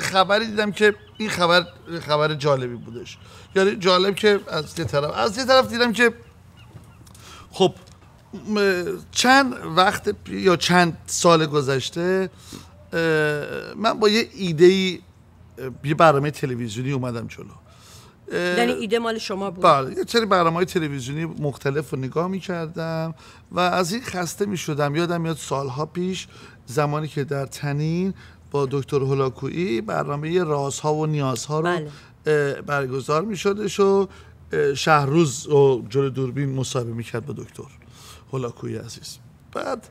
خبری دیدم که این خبر جالبی بودش. یعنی جالب که از یه طرف دیدم که خب چند وقت یا چند سال گذشته من با یه ایده‌ای یه برنامه تلویزیونی اومدم جلو. یعنی ایده مال شما بود؟ بله، یه سری برنامه‌های تلویزیونی مختلف رو نگاه می‌کردم و از این خسته می‌شدم. یادم میاد سالها پیش زمانی که در تنین با دکتر هولاکویی برنامه رازها و نیازها رو برگزار می‌شدش و شهروز رو جلوی دوربین مصاحبه می‌کرد با دکتر هولاکویی عزیز. بعد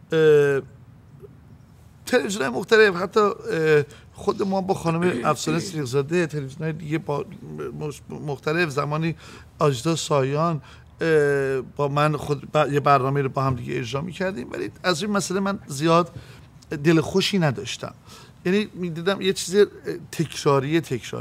تلویزیون‌های مختلف، حتی خود ما با خانم افسانه سیرزاده، تلویزیون‌های دیگه با مختلف، زمانی آجدا سایان با من خود یه برنامه رو با هم دیگه اجرا می‌کردیم، ولی از این مسئله من زیاد دل خوشی نداشتم. یعنی می‌دیدم یه چیز تکراریه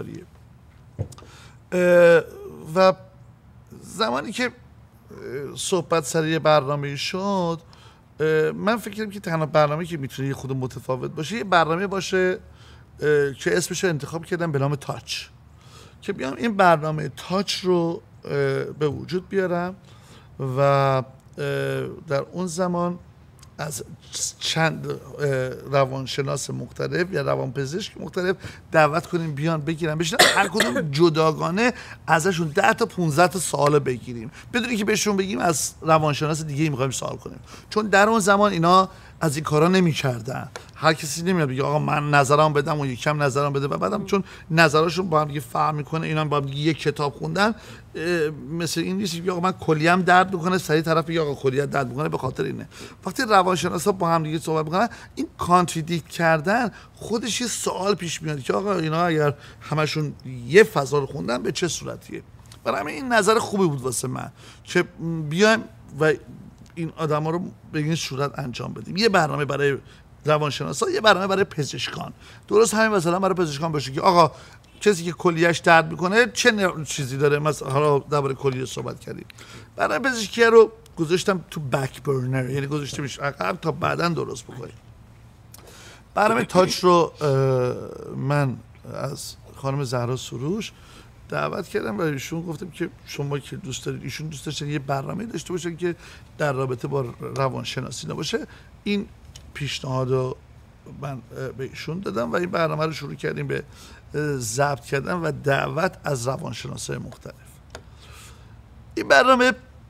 و زمانی که صحبت سر یه برنامه شد، من فکر کردم که تنها برنامه که میتونه یه خود متفاوت باشه یه برنامه باشه که اسمش رو انتخاب کردم به نام تاچ، که بیام این برنامه تاچ رو به وجود بیارم و در اون زمان از چند روانشناس مختلف یا روانپزشک مختلف دعوت کنیم بیان بگیرن بشینن، هر کدوم جداگانه ازشون 10 تا 15 تا سوال بگیریم، بدون اینکه بهشون بگیم از روانشناس دیگه می‌خوایم سوال کنیم، چون در اون زمان اینا از این کارا نمی‌کردن. هر کسی نمیاد بگه آقا من نظرم بدم و یکم نظرم بده و بعدم چون نظراشون با هم دیگه فرق می‌کنه، اینا با هم دیگه یک کتاب خوندن، مثل این نیست که آقا من کلیم درد می‌کنه سری طرف بگه آقا کلیت درد می‌کنه. به خاطر اینه وقتی روانشناسا با هم دیگه صحبت می‌کنن، این کانتردیکت کردن خودش یه سوال پیش میاد که آقا اینا اگر همشون یه فضا رو خوندن به چه صورتیه. برای این نظر خوبی بود واسه من که بیایم و این آدما رو به این صورت انجام بدیم. یه برنامه برای روانشناسا، یه برنامه برای پزشکان. درست همین مثلا برای پزشکان باشه که آقا کسی که کلیه‌اش درد میکنه چه چیزی داره، مثلا حالا درباره کلیه صحبت کردیم. برای پزشکی رو گذاشتم تو بک برنر، یعنی گذاشتمش عقب تا بعداً درست بکنیم. برنامه تاچ رو من از خانم زهرا سروش دعوت کردم و ایشون گفتم که شما که دوست دارید، ایشون دوست داشتن یه برنامه داشته باشن که در رابطه با روانشناسی نباشه. این پیشنهاد رو من به ایشون دادم و این برنامه رو شروع کردیم به ضبط کردن و دعوت از روانشناسای مختلف. این برنامه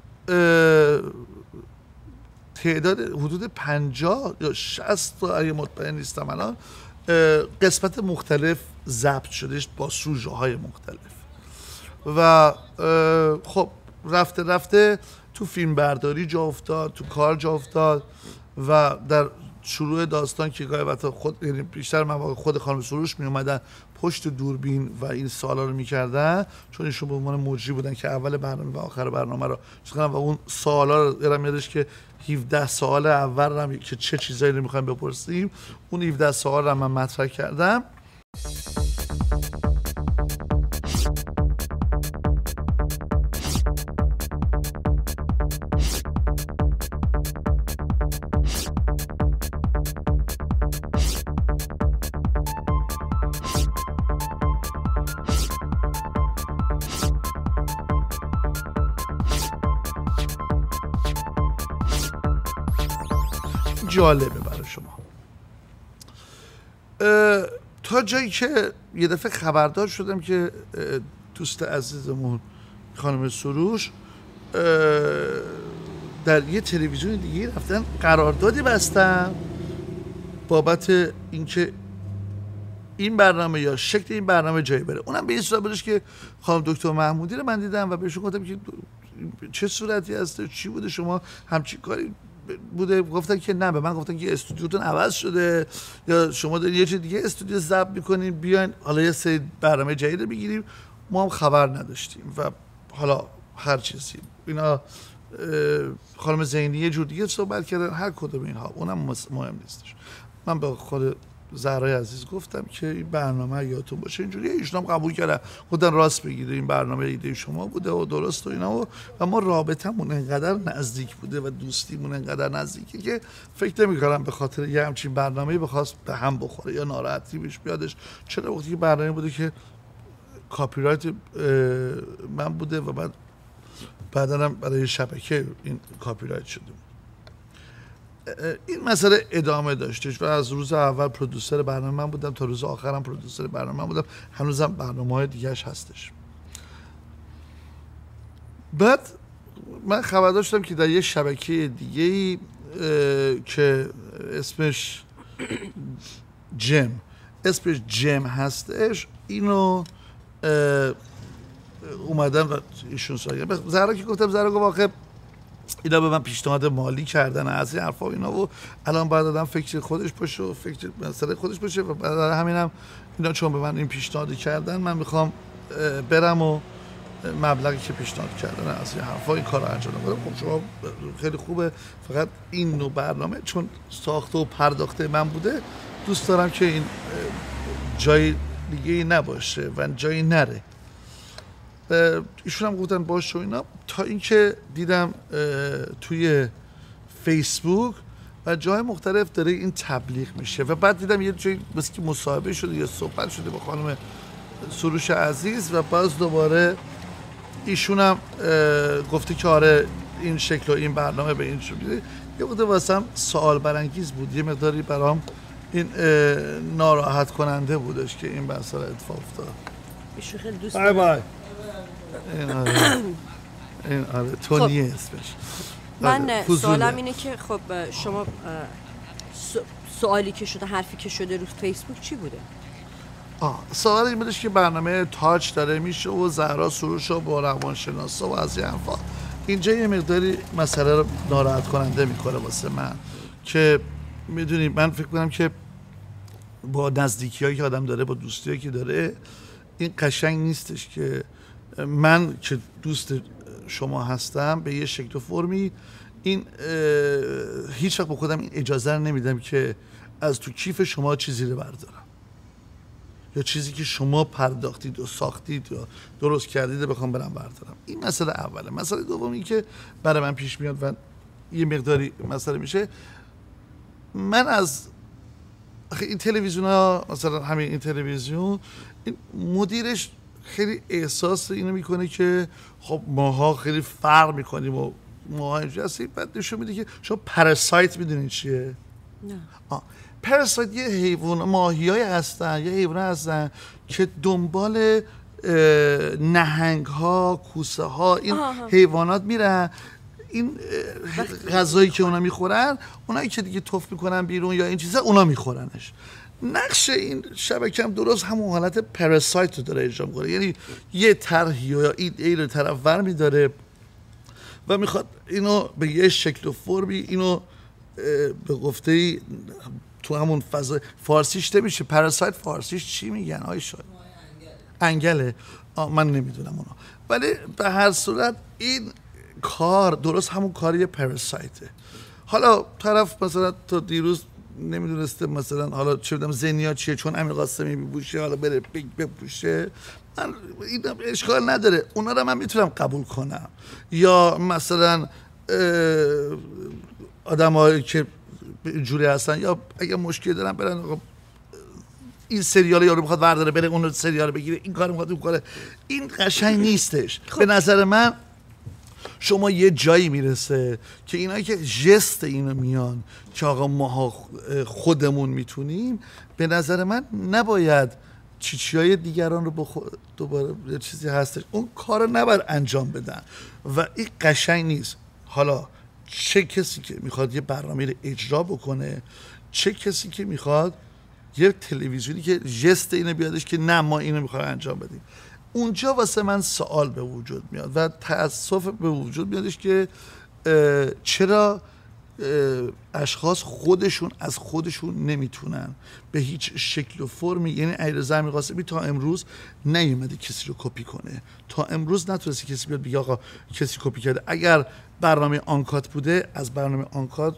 تعداد حدود 50 یا 60 تا، اگه مطمئن نیستم الان، قسمت مختلف ضبط شدهش با سوژه های مختلف و خب رفته تو فیلم برداری جا افتاد، تو کار جا افتاد و در شروع داستان که گاهی وقتا خود، یعنی بیشتر مواقع خود خانم سروش می اومدن پشت دوربین و این سوالا رو میکردن، چون ایشون به عنوان مجری بودن که اول برنامه و آخر برنامه رو چیکار و اون سوالا رو یادم میادش که 17 سوال اول هم که چه چیزایی رو میخوایم بپرسیم، اون 17 سوال رو من مطرح کردم. جالبه برای شما تا جایی که یه دفعه خبردار شدم که دوست عزیزمون خانم سروش در یه تلویزیون دیگه رفتن قراردادی بستن بابت اینکه این برنامه یا شکل این برنامه جایی بره. اونم به این صورت بودش که خانم دکتر محمودی رو من دیدم و بهشون گفتم که چه صورتی هست، چی بوده، شما همچین کاری بوده؟ گفتن که نه، به من گفتن که استودیوتون عوض شده یا شما دارین یه چیز دیگه استودیو ضبط میکنین، بیاین حالا یه سری برنامه جدید بگیریم. ما هم خبر نداشتیم و حالا هر چیزی اینا خانم زینی یه جور دیگه صحبت کردن، هر کدوم اینها اونم مهم نیستش. من با خود زهرای عزیز گفتم که این برنامه یادتون باشه اینجوری، ایشون هم قبول کردن، خودن راست بگیره این برنامه ایده شما بوده و درست و اینا و ما رابطمون انقدر نزدیک بوده و دوستیمون انقدر نزدیکه که فکر نمی‌کنم به خاطر یه همچین برنامه‌ای بخواست به هم بخوره یا ناراحتی بهش بیادش. چرا وقتی که برنامه بوده که کاپی رایت من بوده و بعداً برای شبکه این کاپی رایت شده. این مسئله ادامه داشتش و از روز اول پرودوسر برنامه من بودم تا روز آخرم پرودوسر برنامه من بودم، هنوزم برنامه‌های دیگه‌اش هستش. بعد من خبر داشتم که در یه شبکه دیگه‌ای که اسمش جم هستش، اینو اومدن و ایشون ساگه زهرا که گفتم، زهرا گفت واقعا اینا به من پیشنهاد مالی کردن از این حرفا و اینا و الان باید آدم فکر خودش باشه و فکر مسئله خودش باشه و برای همینم اینا چون به من این پیشنهاد کردن من میخوام برم و مبلغی که پیشنهاد کردن از این حرفا این کارو انجام بدم. خب شما خیلی خوبه، فقط این نوع برنامه چون ساخته و پرداخته من بوده دوست دارم که این جای دیگه نباشه و جایی نره. ایشون هم گفتن باشه و اینا، تا اینکه دیدم توی فیسبوک و جای مختلف داره این تبلیغ میشه و بعد دیدم یه جایی مثل که مصاحبه شده یا صحبت شده با خانم سروش عزیز و باز دوباره ایشون هم گفته که آره این شکل و این برنامه به این شکل. یه بوده واسم سوال برانگیز بود، یه مقداری برام این ناراحت کننده بودش که این مسئله اتفاق افتاد. ایشون خیلی دوست بای بای. این آره تونی اسمش. من سوالم اینه که خب شما سوالی که شده، حرفی که شده رو فیسبوک چی بوده؟ سوال این بودش که برنامه تاج داره میشه و زهرا سروش و با روانشناسا و از این حرفا. اینجا یه مقداری مسئله رو ناراحت کننده میکنه واسه من که میدونی من فکر کنم که با نزدیکی‌هایی که آدم داره، با دوستی‌هایی که داره، این قشنگ نیستش که من که دوست شما هستم به یه شکل و فرمی این هیچ وقت به خودم این اجازه رو نمیدم که از تو کیف شما چیزی رو بردارم یا چیزی که شما پرداختید و ساختید یا درست کردید بخوام برم بردارم. این مسئله اوله. مسئله دومی که برای من پیش میاد و یه مقداری مسئله میشه، من از این تلویزیون ها، مثلا همین این تلویزیون، این مدیرش خیلی احساس اینو میکنه که خب ماها خیلی فرق میکنیم و ماها اینجوری هستیم. بعد نشون میده که شما پاراسایت میدونید چیه؟ نه. پاراسایت یه حیوان، ماهیای هستن، یه حیوان هستن که دنبال نهنگ ها، کوسه ها، این حیوانات میرن. این غذایی که اونا میخورن، اونایی که دیگه تف میکنن بیرون یا این چیزا اونا میخورنش. نقش این شبکه هم درست همون حالت پاراسایت رو داره اجرا میکنه، یعنی یه طرحی یا ایده رو طرف ور میداره و میخواد اینو به یه شکل و فرمی اینو به گفته تو همون فضا فارسیش نمیشه. پاراسایت فارسیش چی میگن آی شاید؟ انگله. من نمیدونم اونا، ولی به هر صورت این کار درست همون کاری پاراسایته. حالا طرف مثلا تا دیروز نمیدونسته مثلا حالا چه بدم زنیا چیه چون امیر قاسمی میپوشه حالا بره بپوشه، من این اشکال نداره، اونا رو من میتونم قبول کنم. یا مثلا آدمایی که جوری هستن یا اگه مشکلی دارن برن این سریال یارو میخواد ورداره بره اون سریال بگیره، این کار میخواد اون کاره، این قشنگ نیستش. به نظر من شما یه جایی میرسه که اینایی که جست اینو میان که آقا ما خودمون میتونیم، به نظر من نباید چیچیای دیگران رو دوباره یه چیزی هستش اون کار رو نباید انجام بدن و این قشنگ نیست. حالا چه کسی که میخواد یه برنامه رو اجرا بکنه، چه کسی که میخواد یه تلویزیونی که جست اینو بیادش که نه ما اینو میخوایم انجام بدیم، اونجا واسه من سوال به وجود میاد و تأسف به وجود میادش که چرا اشخاص خودشون از خودشون نمیتونن به هیچ شکل و فرمی، یعنی علیرضا امیرقاسمی تا امروز نیومده کسی رو کپی کنه، تا امروز نتونسته کسی بیاد بگه آقا کسی کپی کرده. اگر برنامه آنکات بوده از برنامه آنکات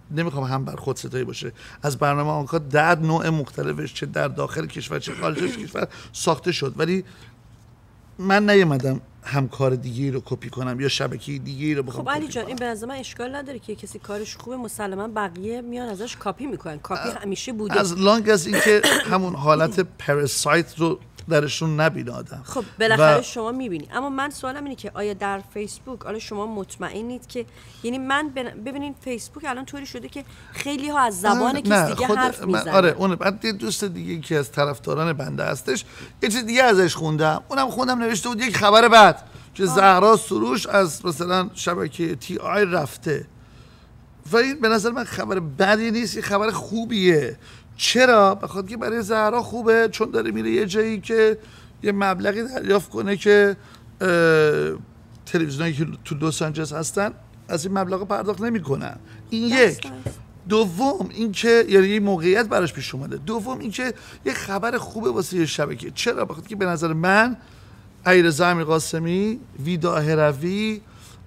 نمیخوام هم بر خود ستایی باشه، از برنامه آنکا 10 نوع مختلفش چه در داخل کشور چه خارج از کشور ساخته شد، ولی من نیومدم همکار دیگه رو کپی کنم یا شبکه دیگه رو بخوام. خب علی جان این به نظر من اشکال نداره که کسی کارش خوبه مسلما بقیه میان ازش کاپی میکنن. کاپی همیشه بوده از لانگ از اینکه همون حالت پراسایت رو درشون نبینه آدم. خب بالاخره شما میبینی. اما من سوالم اینه که آیا در فیسبوک آیا شما مطمئنید که یعنی من ببینین فیسبوک الان طوری شده که خیلی ها از زبان کسی دیگه حرف میزنن. آره اون بعد یه دوست دیگه که از طرفداران بنده هستش یه چیز دیگه ازش خوندم، اونم خوندم نوشته بود یک خبر بد که زهرا سروش از مثلا شبکه تی آی رفته و این به نظر من خبر بدی نیست، یه خبر خوبیه. چرا؟ بخاطر که برای زهرا خوبه، چون داره میره یه جایی که یه مبلغی دریافت کنه که تلویزیونایی که تو لس آنجلس هستن از این مبلغ پرداخت نمیکنن. این یک. دوم اینکه یعنی یه موقعیت براش پیش اومده. دوم اینکه یه خبر خوبه واسه یه شبکه. چرا؟ بخاطر که به نظر من علیرضا امیرقاسمی، ویدا هروی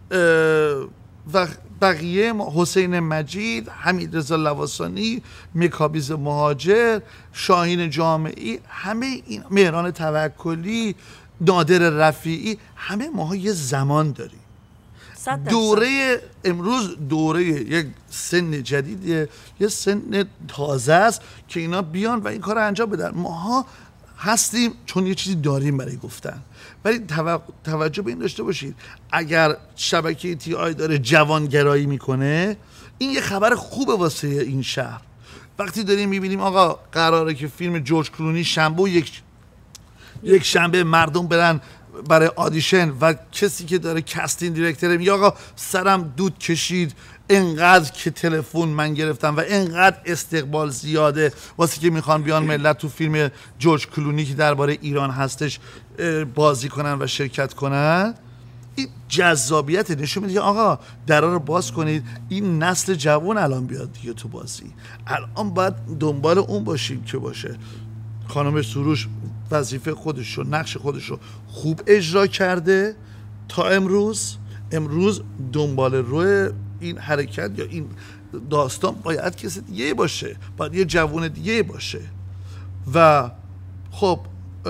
و بقیه، حسین مجید، حمیدرضا لواسانی، مکابیز مهاجر، شاهین جامعی، همه این، مهران توکلی، نادر رفیعی، همه ماها یه زمان داریم. دوره امروز دوره یک سن جدیدیه، یه سن تازه است که اینا بیان و این کار رو انجام بدن. ماها هستیم چون یه چیزی داریم برای گفتن. ولی توجه به این داشته باشید اگر شبکه تی آی داره جوانگرایی میکنه این یه خبر خوبه واسه این شهر. وقتی داریم میبینیم آقا قراره که فیلم جورج کلونی شنبه یک شنبه مردم برن برای آدیشن و کسی که داره کاستینگ دیرکتره میگه آقا سرم دود کشید انقدر که تلفن من گرفتم و انقدر استقبال زیاده واسه که میخوان بیان ملت تو فیلم جورج کلونی که درباره ایران هستش بازی کنن و شرکت کنن. این جذابیت نشون میده آقا درا رو باز کنید، این نسل جوان الان بیاد دیگه تو بازی. الان باید دنبال اون باشیم که باشه. خانم سروش وظیفه خودش رو، نقش خودش رو خوب اجرا کرده تا امروز دنبال روی این حرکت یا این داستان باید کسی دیگه باشه، باید یه جوان دیگه باشه. و خب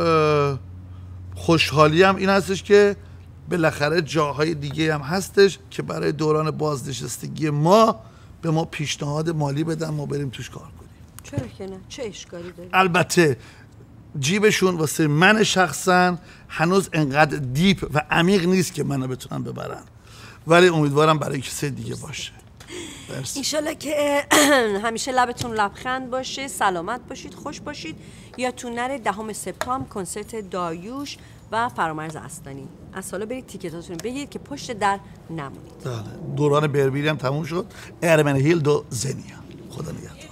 خوشحالی هم این هستش که بالاخره جاهای دیگه هم هستش که برای دوران بازنشستگی ما به ما پیشنهاد مالی بدن ما بریم توش کار کنیم. چرا که نه؟ چه اشکالی داره؟ البته جیبشون واسه من شخصا هنوز انقدر دیپ و عمیق نیست که منو بتونن ببرن، ولی امیدوارم برای کسی دیگه باشه. انشالله که همیشه لبتون لبخند باشه، سلامت باشید، خوش باشید. یا تو نره 10 سپتامبر کنسرت داریوش و فرامرز اصلانی. از حالا برید تیکتاتون بگیرید که پشت در نمونید. دوران بربیری هم تموم شد. ارمن هیل دو زنیا. خدا نگهدار.